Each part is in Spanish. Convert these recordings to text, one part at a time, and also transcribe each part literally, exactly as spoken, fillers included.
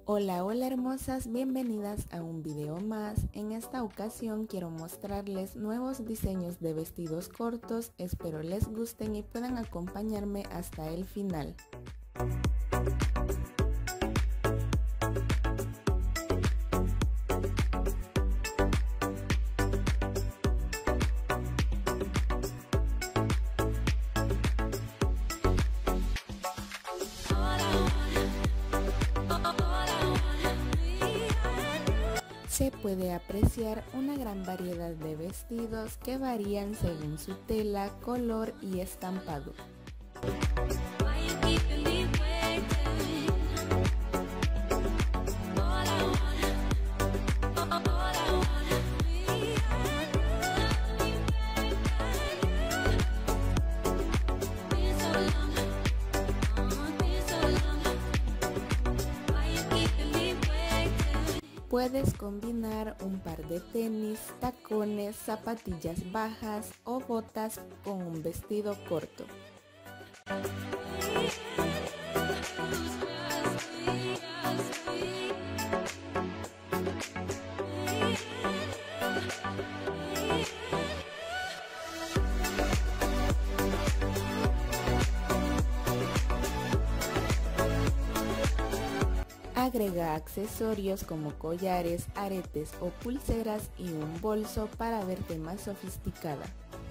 Hola, hola hermosas, bienvenidas a un video más. En esta ocasión quiero mostrarles nuevos diseños de vestidos cortos, espero les gusten y puedan acompañarme hasta el final. Se puede apreciar una gran variedad de vestidos que varían según su tela, color y estampado. Puedes combinar un par de tenis, tacones, zapatillas bajas o botas con un vestido corto. Agrega accesorios como collares, aretes o pulseras y un bolso para verte más sofisticada.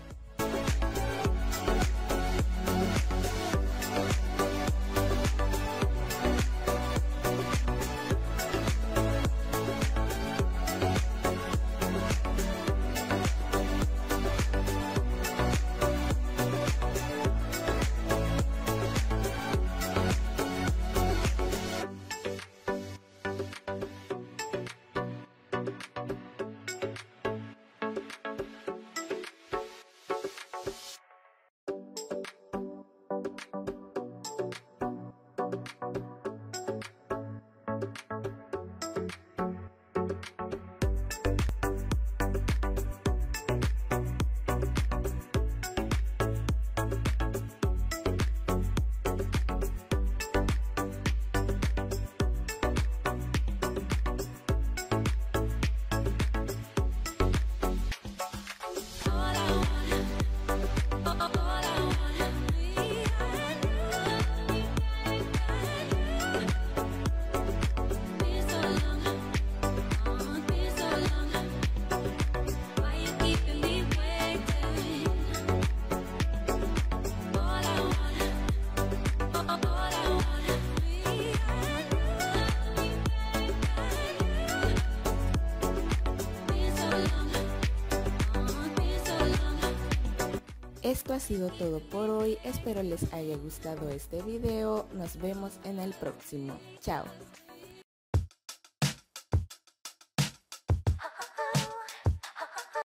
Esto ha sido todo por hoy, espero les haya gustado este video, nos vemos en el próximo, chao.